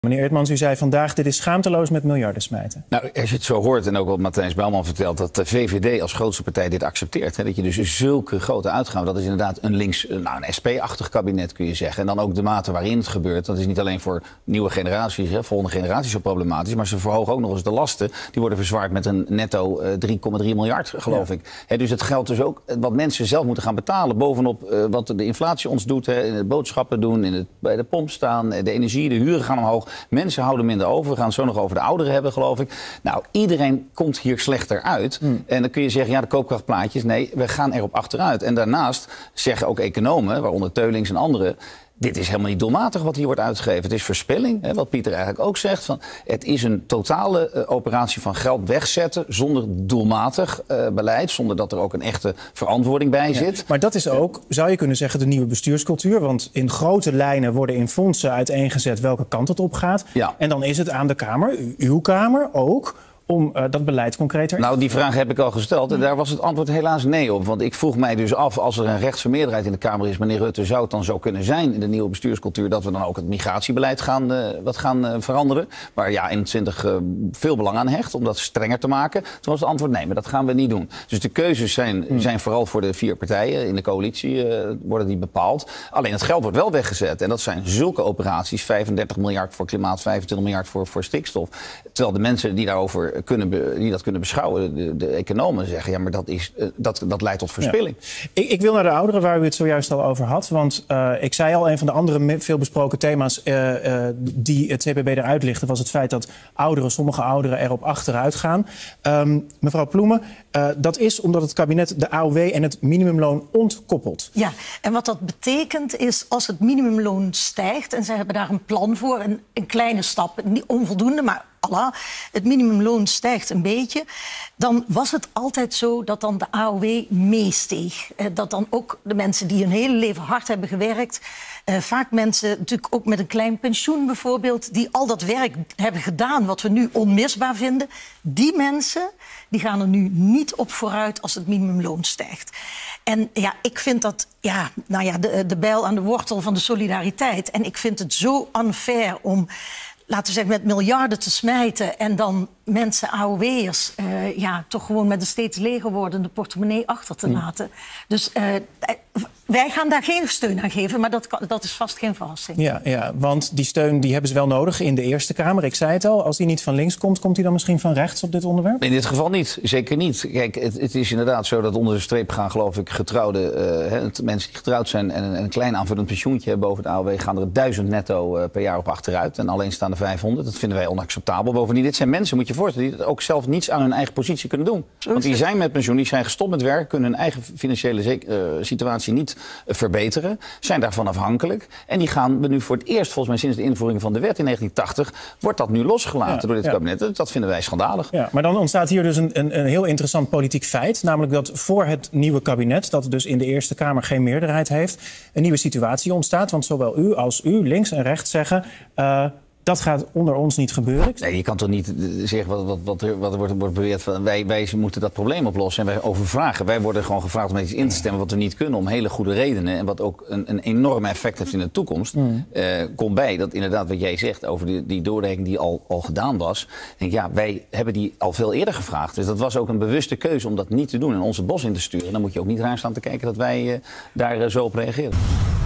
Meneer Eertmans, u zei vandaag, dit is schaamteloos met miljarden smijten. Nou, als je het zo hoort en ook wat Matthijs Bijlman vertelt, dat de VVD als grootste partij dit accepteert. Hè, dat je dus zulke grote uitgaven, dat is inderdaad een SP-achtig kabinet kun je zeggen. En dan ook de mate waarin het gebeurt. Dat is niet alleen voor nieuwe generaties, volgende generaties zo problematisch. Maar ze verhogen ook nog eens de lasten. Die worden verzwaard met een netto 3,3 miljard, geloof ik. Hè, dus het geldt dus ook wat mensen zelf moeten gaan betalen. Bovenop wat de inflatie ons doet, in het boodschappen doen, bij de pomp staan, de energie, de huren gaan omhoog. Mensen houden minder over. We gaan het zo nog over de ouderen hebben, geloof ik. Nou, iedereen komt hier slechter uit. En dan kun je zeggen, ja, de koopkrachtplaatjes. Nee, we gaan erop achteruit. En daarnaast zeggen ook economen, waaronder Teulings en anderen, dit is helemaal niet doelmatig wat hier wordt uitgegeven. Het is verspilling, hè, wat Pieter eigenlijk ook zegt. Het is een totale operatie van geld wegzetten zonder doelmatig beleid. Zonder dat er ook een echte verantwoording bij zit. Ja, maar dat is ook, zou je kunnen zeggen, de nieuwe bestuurscultuur. Want in grote lijnen worden in fondsen uiteengezet welke kant het op gaat. Ja. En dan is het aan de Kamer, uw Kamer ook, om dat beleid concreter... Nou, die vraag heb ik al gesteld en daar was het antwoord helaas nee op. Want ik vroeg mij dus af, als er een rechtse meerderheid in de Kamer is, meneer Rutte, zou het dan zo kunnen zijn in de nieuwe bestuurscultuur dat we dan ook het migratiebeleid gaan veranderen? Waar ja 21 veel belang aan hecht, om dat strenger te maken. Toen was het antwoord nee, maar dat gaan we niet doen. Dus de keuzes zijn vooral voor de 4 partijen in de coalitie worden die bepaald. Alleen het geld wordt wel weggezet en dat zijn zulke operaties, 35 miljard voor klimaat, 25 miljard voor stikstof. Terwijl de mensen die daarover die dat kunnen beschouwen, de economen zeggen, ja, maar dat leidt tot verspilling. Ja. Ik wil naar de ouderen, waar u het zojuist al over had. Want ik zei al, een van de andere veelbesproken thema's die het CPB eruit lichtte, was het feit dat sommige ouderen erop achteruit gaan. Mevrouw Ploemen, dat is omdat het kabinet de AOW en het minimumloon ontkoppelt. Ja, en wat dat betekent is, als het minimumloon stijgt, en ze hebben daar een plan voor, een kleine stap, niet onvoldoende, maar het minimumloon stijgt een beetje, dan was het altijd zo dat dan de AOW meesteeg. Dat dan ook de mensen die hun hele leven hard hebben gewerkt, vaak mensen natuurlijk ook met een klein pensioen bijvoorbeeld, die al dat werk hebben gedaan wat we nu onmisbaar vinden, die mensen die gaan er nu niet op vooruit als het minimumloon stijgt. En ja, ik vind dat de bijl aan de wortel van de solidariteit. En ik vind het zo unfair om, laten we zeggen, met miljarden te smijten en dan mensen, AOW'ers, toch gewoon met een steeds leger wordende portemonnee achter te laten. Dus wij gaan daar geen steun aan geven, maar dat is vast geen verrassing. Ja, want die steun die hebben ze wel nodig in de Eerste Kamer. Ik zei het al, als die niet van links komt, komt die dan misschien van rechts op dit onderwerp? In dit geval niet, zeker niet. Kijk, het is inderdaad zo dat onder de streep gaan, geloof ik, mensen die getrouwd zijn en een klein aanvullend pensioentje hebben boven de AOW, gaan er 1000 netto per jaar op achteruit. En alleenstaande 500. Dat vinden wij onacceptabel. Bovendien, dit zijn mensen, moet je voorstellen, die ook zelf niets aan hun eigen positie kunnen doen. Want die zijn met pensioen, die zijn gestopt met werk, kunnen hun eigen financiële situatie niet verbeteren, zijn daarvan afhankelijk. En die gaan we nu voor het eerst, volgens mij sinds de invoering van de wet in 1980, wordt dat nu losgelaten door dit kabinet. Dat vinden wij schandalig. Ja, maar dan ontstaat hier dus een heel interessant politiek feit, namelijk dat voor het nieuwe kabinet, dat dus in de Eerste Kamer geen meerderheid heeft, een nieuwe situatie ontstaat. Want zowel u als u, links en rechts, zeggen, dat gaat onder ons niet gebeuren. Nee, je kan toch niet zeggen wat er wordt beweerd van wij moeten dat probleem oplossen en wij overvragen. Wij worden gewoon gevraagd om iets in te stemmen wat we niet kunnen om hele goede redenen en wat ook een enorm effect heeft in de toekomst. Komt bij dat inderdaad wat jij zegt over die doorrekening die al gedaan was. Denk, ja, wij hebben die al veel eerder gevraagd. Dus dat was ook een bewuste keuze om dat niet te doen en onze bos in te sturen. En dan moet je ook niet raar staan te kijken dat wij daar zo op reageren.